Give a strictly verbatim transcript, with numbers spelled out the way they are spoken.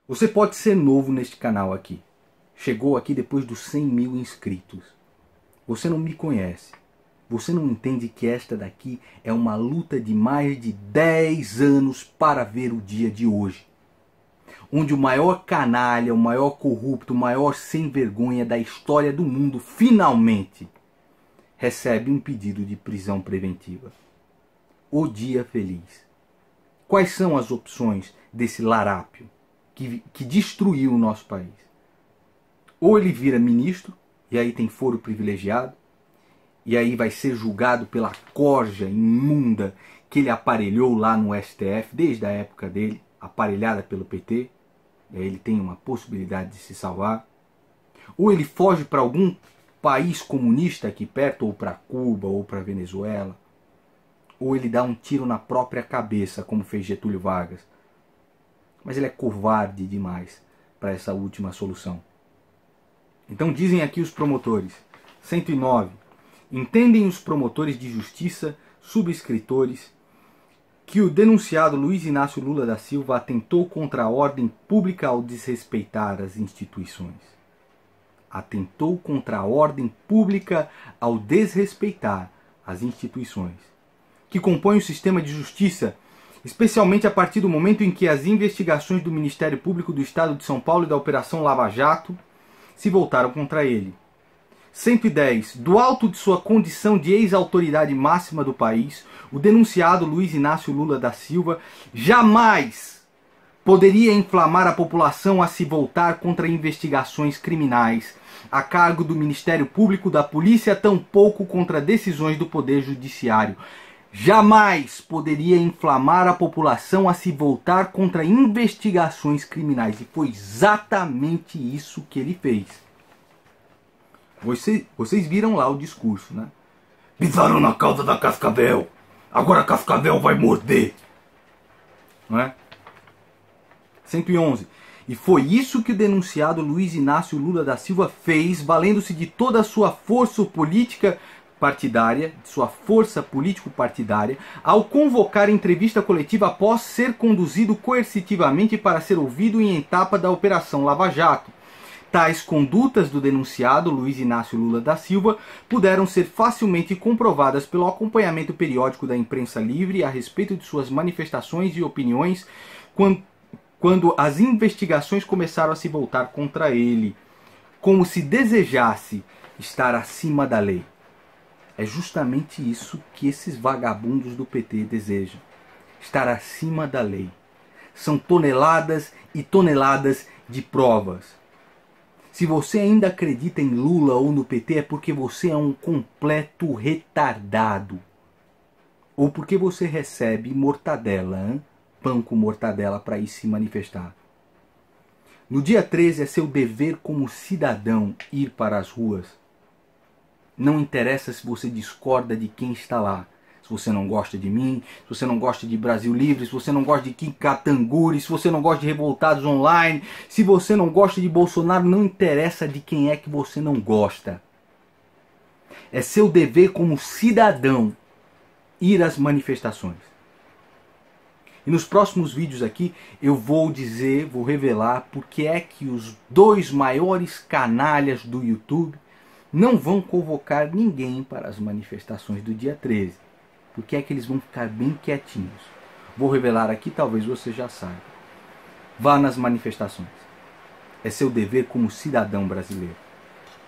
Você pode ser novo neste canal aqui. Chegou aqui depois dos cem mil inscritos. Você não me conhece. Você não entende que esta daqui é uma luta de mais de dez anos para ver o dia de hoje. Onde o maior canalha, o maior corrupto, o maior sem vergonha da história do mundo, finalmente, recebe um pedido de prisão preventiva. O dia feliz. Quais são as opções desse larápio que, que destruiu o nosso país? Ou ele vira ministro, e aí tem foro privilegiado, e aí vai ser julgado pela corja imunda que ele aparelhou lá no S T F, desde a época dele, aparelhada pelo P T, e aí ele tem uma possibilidade de se salvar. Ou ele foge para algum país comunista aqui perto, ou para Cuba, ou para Venezuela. Ou ele dá um tiro na própria cabeça, como fez Getúlio Vargas. Mas ele é covarde demais para essa última solução. Então dizem aqui os promotores, cento e nove, entendem os promotores de justiça, subscritores, que o denunciado Luiz Inácio Lula da Silva atentou contra a ordem pública ao desrespeitar as instituições. Atentou contra a ordem pública ao desrespeitar as instituições, que compõem o sistema de justiça, especialmente a partir do momento em que as investigações do Ministério Público do Estado de São Paulo e da Operação Lava Jato se voltaram contra ele. cento e dez. Do alto de sua condição de ex-autoridade máxima do país, o denunciado Luiz Inácio Lula da Silva jamais poderia inflamar a população a se voltar contra investigações criminais a cargo do Ministério Público, da Polícia, tampouco contra decisões do Poder Judiciário. Jamais poderia inflamar a população a se voltar contra investigações criminais. E foi exatamente isso que ele fez. Você, vocês viram lá o discurso, né? Pisaram na cauda da Cascavel. Agora a Cascavel vai morder. Não é? cento e onze. E foi isso que o denunciado Luiz Inácio Lula da Silva fez, valendo-se de toda a sua força política partidária, de sua força político-partidária, ao convocar entrevista coletiva após ser conduzido coercitivamente para ser ouvido em etapa da Operação Lava Jato. Tais condutas do denunciado Luiz Inácio Lula da Silva puderam ser facilmente comprovadas pelo acompanhamento periódico da imprensa livre a respeito de suas manifestações e opiniões quando, quando as investigações começaram a se voltar contra ele, como se desejasse estar acima da lei. É justamente isso que esses vagabundos do P T desejam, estar acima da lei. São toneladas e toneladas de provas. Se você ainda acredita em Lula ou no P T é porque você é um completo retardado. Ou porque você recebe mortadela, hein? Pão com mortadela para ir se manifestar. No dia treze é seu dever como cidadão ir para as ruas. Não interessa se você discorda de quem está lá. Se você não gosta de mim, se você não gosta de Brasil Livre, se você não gosta de Kim Katanguri, se você não gosta de Revoltados Online, se você não gosta de Bolsonaro, não interessa de quem é que você não gosta. É seu dever como cidadão ir às manifestações. E nos próximos vídeos aqui eu vou dizer, vou revelar porque é que os dois maiores canalhas do YouTube não vão convocar ninguém para as manifestações do dia treze. Porque é que eles vão ficar bem quietinhos. Vou revelar aqui, talvez você já saiba. Vá nas manifestações. É seu dever como cidadão brasileiro.